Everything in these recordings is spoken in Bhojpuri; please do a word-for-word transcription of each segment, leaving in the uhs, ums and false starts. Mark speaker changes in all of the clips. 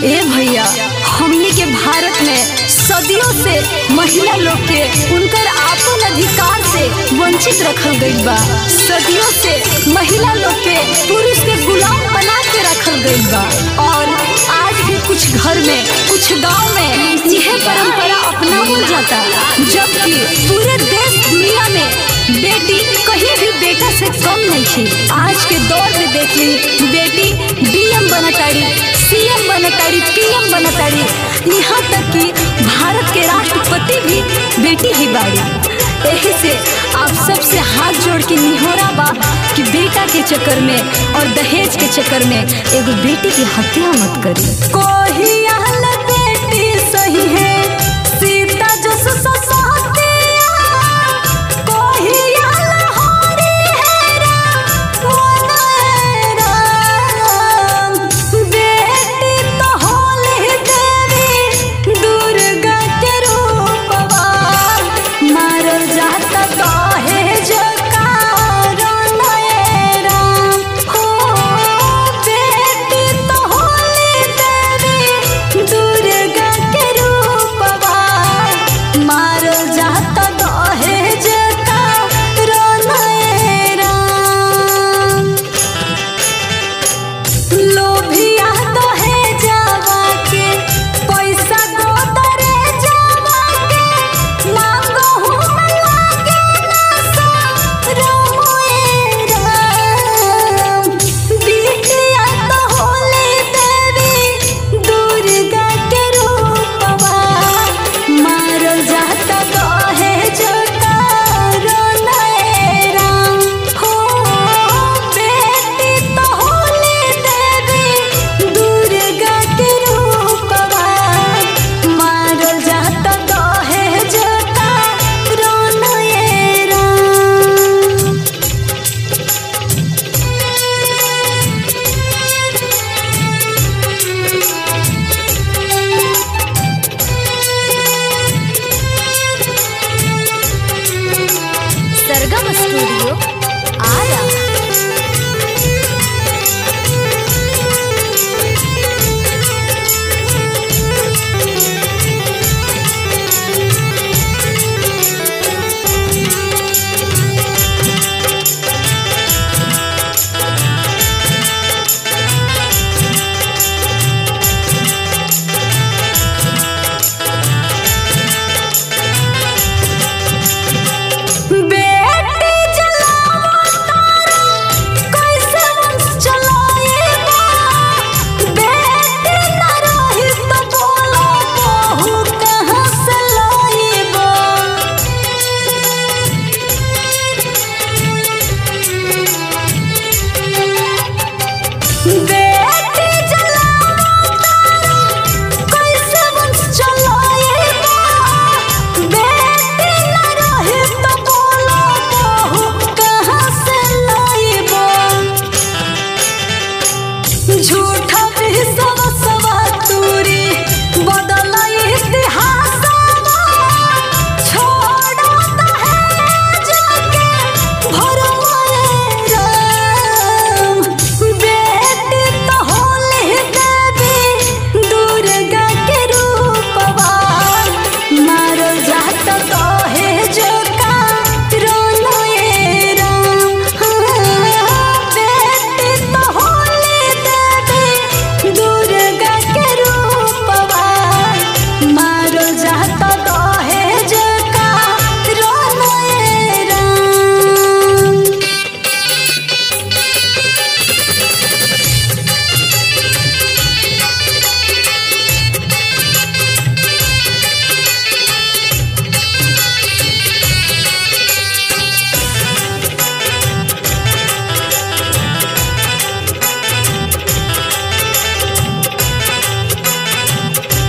Speaker 1: ए भैया, हमनी के भारत में सदियों से महिला लोग के उनकर आपन अधिकार से वंचित रखल गइल बा। सदियों से महिला लोग के पुरुष के गुलाम बना के रखल गइल बा और आज भी कुछ घर में, कुछ गांव में यह परंपरा अपनावल जाता, जबकि पूरे देश दुनिया में बेटी कहीं भी बेटा से कम नहीं थी। आज के दौर में देख ली, बेटी डीएम बनताड़ी, सीएम बनताड़ी, पीएम बनताड़ी, यहाँ तक कि भारत के राष्ट्रपति भी बेटी ही बाड़ी। यही से आप सबसे हाथ जोड़ के निहोरा बा कि बेटा के चक्कर में और दहेज के चक्कर में एगो बेटी की हत्या मत करी। कोई बेटी सही है सीता जो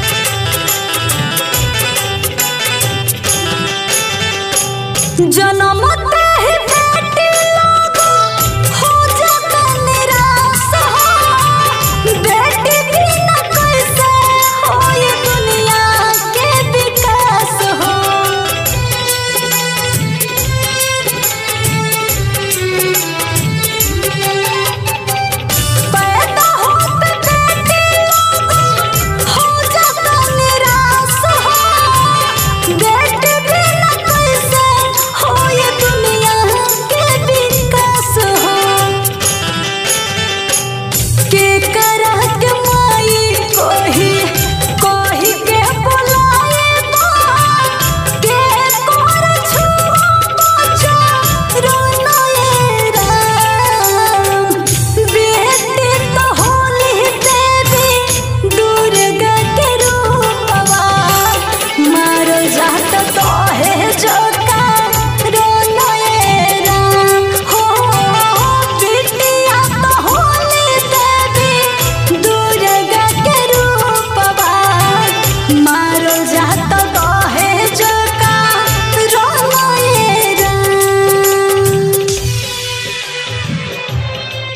Speaker 2: जन्म